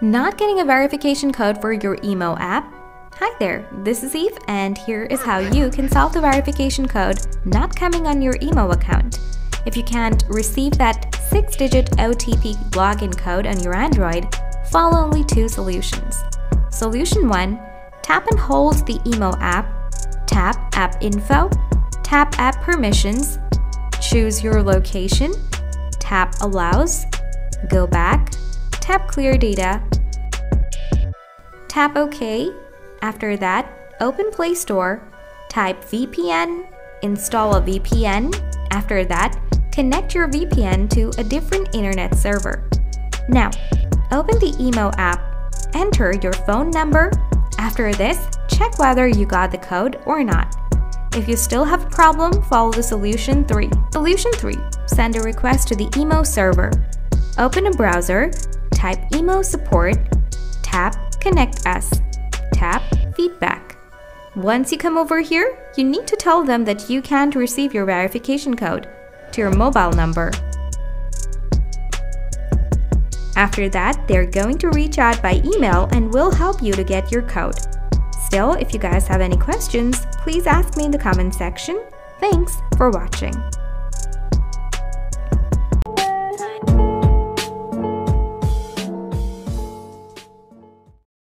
Not getting a verification code for your emo app? Hi there, this is Eve, and here is how you can solve the verification code not coming on your emo account. If you can't receive that 6-digit OTP login code on your Android, follow only two solutions. Solution 1. Tap and hold the emo app, tap App Info, tap App Permissions, choose your location, tap Allows, go back, tap Clear Data, tap OK. After that, open Play Store, type VPN, install a VPN. After that, connect your VPN to a different internet server. Now, open the emo app, enter your phone number. After this, check whether you got the code or not. If you still have a problem, follow the Solution 3. Solution 3. Send a request to the emo server. Open a browser, type emo support, tap Connect Us, tap Feedback. Once you come over here, you need to tell them that you can't receive your verification code to your mobile number. After that, they're going to reach out by email and will help you to get your code. Still, if you guys have any questions, please ask me in the comment section. Thanks for watching.